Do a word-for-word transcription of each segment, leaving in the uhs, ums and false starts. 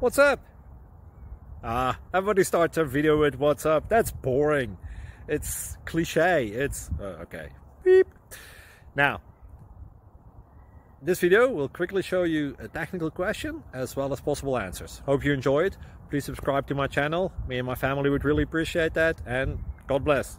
What's up? Ah, everybody starts their video with what's up. That's boring. It's cliche. It's uh, okay. Beep. Now, this video will quickly show you a technical question as well as possible answers. Hope you enjoy it. Please subscribe to my channel. Me and my family would really appreciate that, and God bless.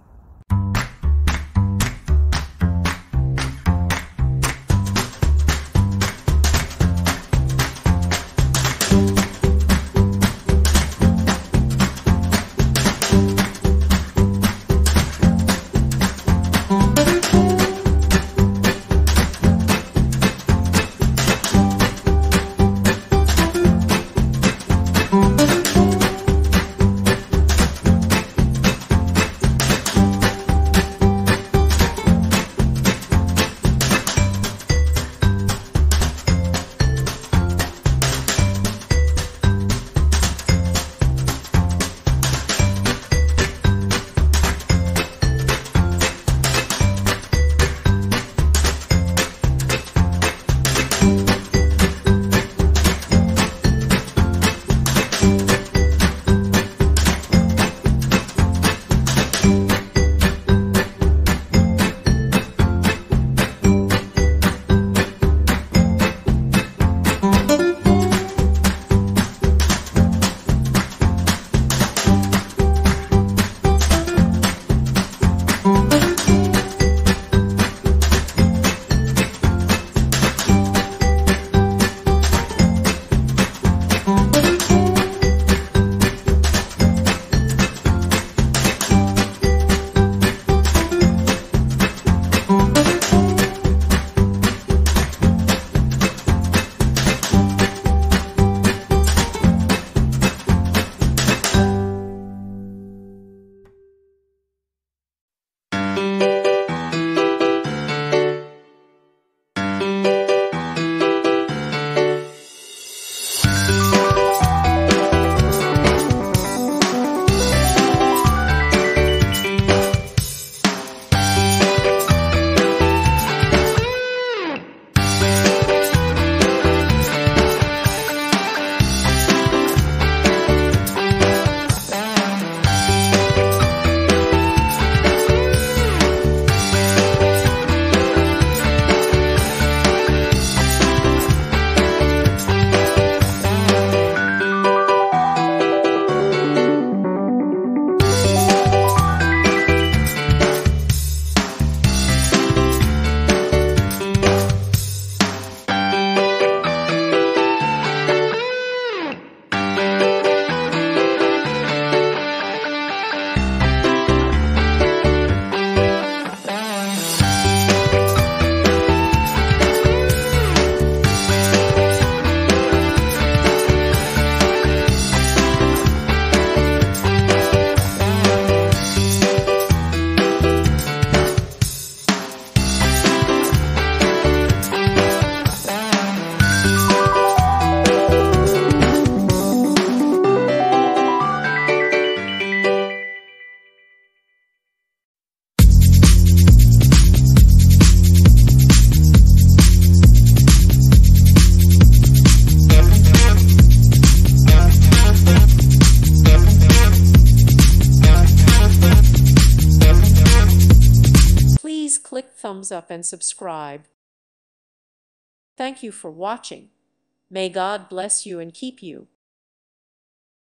Please click thumbs up and subscribe. Thank you for watching. May God bless you and keep you.